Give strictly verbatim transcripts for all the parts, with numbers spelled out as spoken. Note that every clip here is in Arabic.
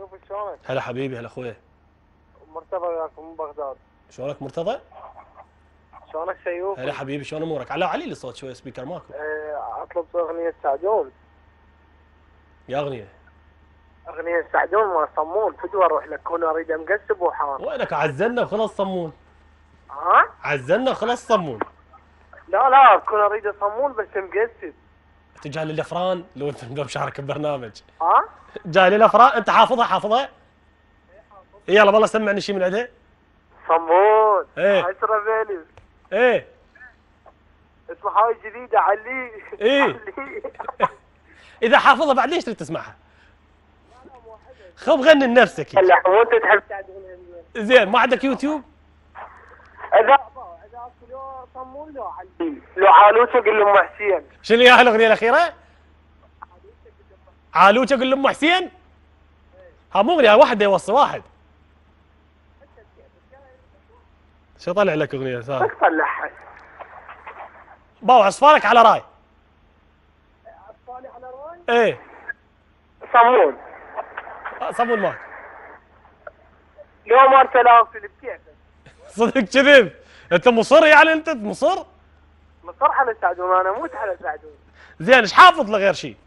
سيوفي شلونك؟ هلا حبيبي، هلا اخويا. مرتضى وياكم من بغداد. شلونك مرتضى؟ شلونك سيوفي؟ هلا حبيبي، شلون امورك؟ على علي لي الصوت شوي، سبيكر ماكو. أه اطلب اغنية سعدون. يا اغنيه. اغنية سعدون ما صمون فدوى اروح لك كون اريد مقسب وحار. وينك؟ عزلنا وخلص صمون. ها؟ عزلنا وخلص صمون. لا لا كون اريد صمون بس مقسب. انت جاي للافران لو انت لو مشارك ببرنامج. ها؟ جاي للافران، انت حافظها حافظها؟ يلا والله سمعني شيء من عندها. صمون. ايه. عشرة بيلي. ايه. اسمها هاي جديدة علي. ايه. علي. اذا حافظها بعد ليش تريد تسمعها؟ خب غني لنفسك. هلا وانت تحب سعدون. زين، ما عندك يوتيوب؟ اذا اذا اكو لو صمون لو علي. لو عالوسه قل ام حسين. شنو يا الاغنيه الاخيره؟ عالوجه قول لام حسين؟ ها مو اغنيه واحده يوصي واحد. شو طلع لك اغنيه ثانيه؟ بس طلعها. باو عصفارك على راي. عصفاني على راي؟ ايه. صمون. صمون ماك. لو ما تلافل بكيفك. صدق كذب؟ انت مصر يعني؟ انت مصر؟ مصر على سعدون، انا موت على سعدون. زين، ايش حافظ له غير شيء؟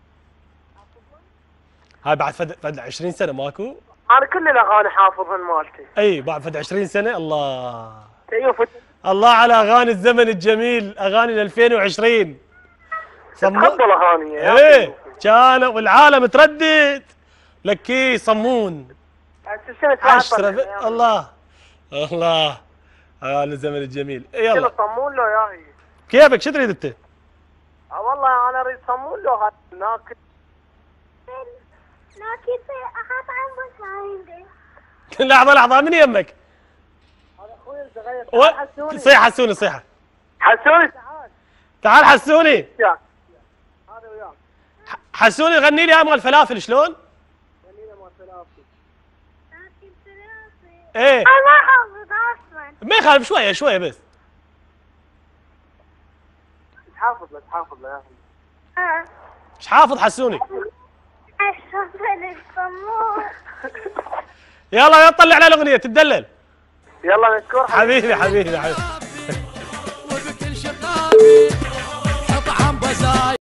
هاي بعد فد فد عشرين سنه ماكو؟ انا كل الاغاني حافظهن مالتي. اي بعد فد عشرين سنه. الله سيوف الله على اغاني الزمن الجميل، اغاني ألفين وعشرين. صمون تفضل اغاني. ايه كان والعالم تردد لكي صمون. عشرة ب... الله الله اغاني الزمن الجميل. يلا صمون لو ياهي. كيفك؟ شو تريد انت؟ اه والله انا اريد صمون لو هذا ناكل. ناكل احط عم بس. لحظه لحظه، من يمك؟ هذا اخوي الصغير. و... حسوني. صيح حسوني صيحه. حسوني تعال. تعال حسوني. هذا وياك. حسوني غني لي هاي مال الفلافل شلون؟ غني لي مال فلافل. ناكل فلافل. ايه. انا ما حافظ اصلا. ما يخالف، شويه شويه بس. تحافظ له تحافظ له يا اخي. اه. ايش حافظ حسوني؟ اشرب الصمون. يلا طلع على الاغنيه تدلل. يلا نشكر حبيبي حبيبي حبيبي. وبكل شقابي حط عم بزاي.